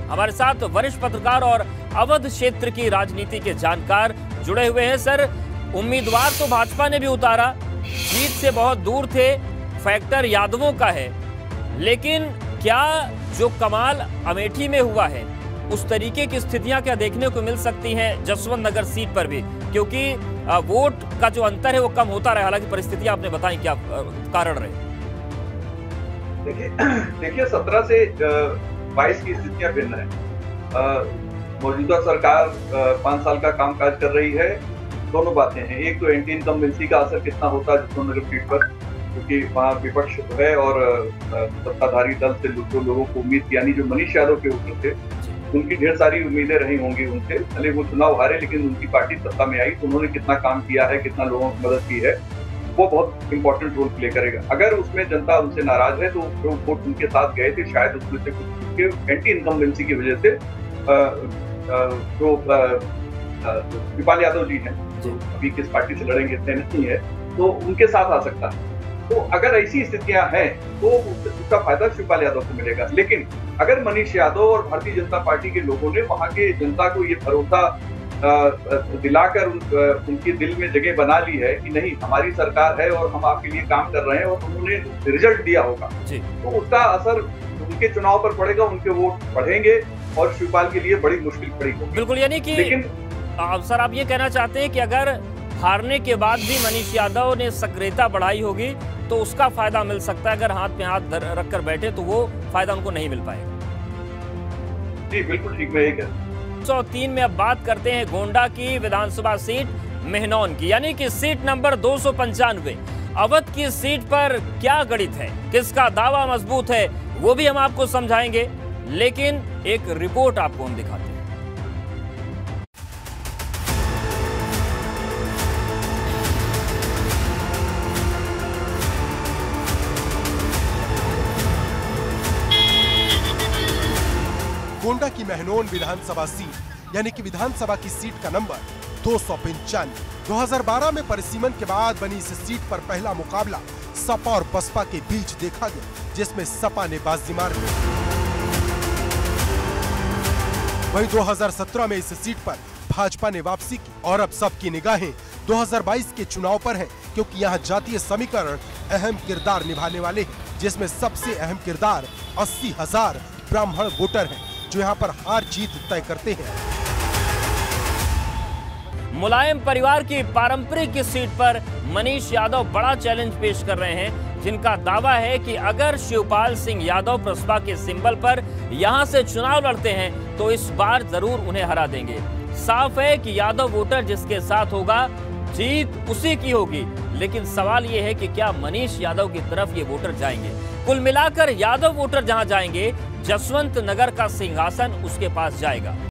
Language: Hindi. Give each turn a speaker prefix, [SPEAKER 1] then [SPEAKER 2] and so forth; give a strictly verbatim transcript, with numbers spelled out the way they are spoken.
[SPEAKER 1] हमारे साथ वरिष्ठ पत्रकार और अवध क्षेत्र की राजनीति के जानकार जुड़े हुए हैं। सर, उम्मीदवार तो भाजपा ने भी उतारा, जीत से बहुत दूर थे, फैक्टर यादवों का है, लेकिन क्या जो कमाल अमेठी में हुआ है उस तरीके की स्थितियां क्या देखने को मिल सकती हैं जसवंत नगर सीट पर भी, क्योंकि वोट का जो अंतर है वो कम होता रहा। हालांकि परिस्थितियां आपने बताई, क्या कारण रहे?
[SPEAKER 2] देखिए देखिए सत्रह से बाईस की स्थितियां भिन्न है। मौजूदा सरकार पांच साल का कामकाज कर रही है। दोनों बातें हैं, एक तो एंटी इनकम्बेंसी का असर कितना होता है जसवंत नगर सीट पर, क्योंकि वहाँ विपक्ष है और सत्ताधारी दल से जो लोगों को उम्मीद, यानी जो मनीष यादव के ऊपर थे, उनकी ढेर सारी उम्मीदें रही होंगी उनसे। भले वो चुनाव हारे, लेकिन उनकी पार्टी सत्ता में आई तो उन्होंने कितना काम किया है, कितना लोगों की मदद की है, वो बहुत इंपॉर्टेंट रोल प्ले करेगा। अगर उसमें जनता उनसे नाराज है तो जो वोट उनके साथ गए थे शायद उसमें से कुछ एंटी इनकम्बेंसी की वजह से जो शिवपाल यादव जी हैं, जो अभी किस पार्टी से लड़ेंगे इतने नहीं है, तो उनके साथ आ सकता है। तो अगर ऐसी स्थितियां हैं तो उसका फायदा शिवपाल यादव को मिलेगा। लेकिन अगर मनीष यादव और भारतीय जनता पार्टी के लोगों ने वहां के जनता को ये भरोसा दिलाकर उन, उनके दिल में जगह बना ली है कि नहीं, हमारी सरकार है और हम आपके लिए काम कर रहे हैं, और उन्होंने रिजल्ट दिया होगा, तो उसका असर उनके चुनाव पर पड़ेगा, उनके वोट बढ़ेंगे और शिवपाल के लिए बड़ी मुश्किल खड़ी होगी।
[SPEAKER 1] बिल्कुल, यानी कि लेकिन सर आप ये कहना चाहते हैं कि अगर हारने के बाद भी मनीष यादव ने सक्रियता बढ़ाई होगी तो उसका फायदा मिल सकता है, अगर हाथ में हाथ रखकर बैठे तो वो फायदा उनको नहीं मिल पाएगा।
[SPEAKER 2] जी बिल्कुल ठीक है।
[SPEAKER 1] सौ तीन में अब बात करते हैं गोंडा की विधानसभा सीट मेहनौन की, यानी कि सीट नंबर दो सौ पंचानवे। अवध की सीट पर क्या गणित है, किसका दावा मजबूत है, वो भी हम आपको समझाएंगे, लेकिन एक रिपोर्ट आपको हम दिखाते हैं।
[SPEAKER 3] गोंडा की मेहनौन विधानसभा सीट, यानी कि विधानसभा की सीट का नंबर दो सौ पंचानवे। दो हज़ार बारह में परिसीमन के बाद बनी इस सीट पर पहला मुकाबला सपा और बसपा के बीच देखा गया, जिसमें सपा ने बाजी मार ली। वहीं दो हज़ार सत्रह में इस सीट पर भाजपा ने वापसी की और अब सबकी निगाहें दो हज़ार बाईस के चुनाव पर हैं, क्योंकि यहां जातीय समीकरण अहम किरदार निभाने वाले हैं, जिसमें सबसे अहम किरदार अस्सी हजार ब्राह्मण वोटर हैं, जो यहाँ पर हार जीत तय करते हैं।
[SPEAKER 1] मुलायम परिवार की पारंपरिक सीट पर मनीष यादव बड़ा चैलेंज पेश कर रहे हैं, जिनका दावा है कि अगर शिवपाल सिंह यादव प्रसपा के सिंबल पर यहां से चुनाव लड़ते हैं तो इस बार जरूर उन्हें हरा देंगे। साफ है कि यादव वोटर जिसके साथ होगा जीत उसी की होगी, लेकिन सवाल यह है कि क्या मनीष यादव की तरफ ये वोटर जाएंगे। कुल मिलाकर यादव वोटर जहां जाएंगे, जसवंत नगर का सिंहासन उसके पास जाएगा।